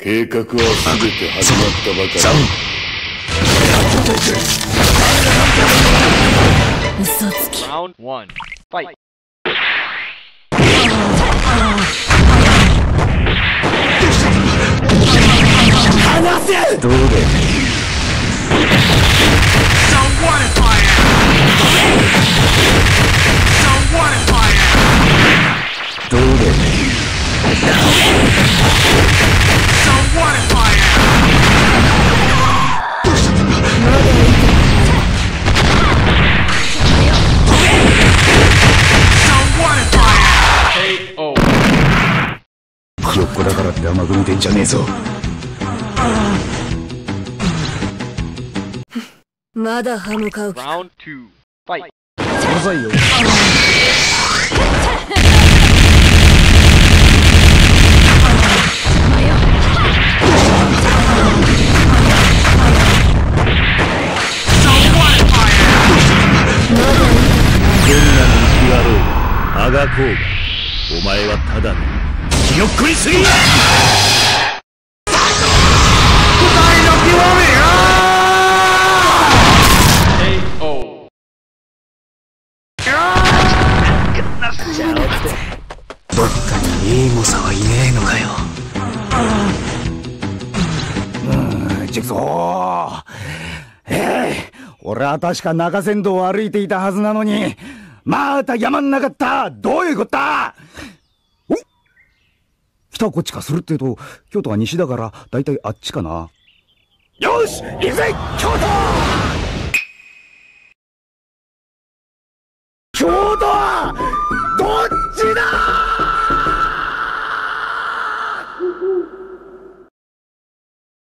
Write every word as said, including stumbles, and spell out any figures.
計画は全て始まったばかり。 嘘つき。 Round one. Fight. 離せ。 どうで Don't want it, fire! Don't want it, fire! どうで Don't want it, fire! Don't want it, fire! K O. ひよっこだからって甘く見てんじゃねえぞ。 まだ歯向かう気か。 Round two. Fight. うざいよ。 Don't want it, fire! どんなに意地悪いあがこうがお前はただのひよっこりすぎや。 K O. どっかにエイモサはいねえのかよ。うーん、ちくそー。ええ、俺は確か中山道を歩いていたはずなのに、また山んなかった。どういうこったお北はこっちか。するって言うと、京都は西だから、だいたいあっちかな。よし行くぜ京都。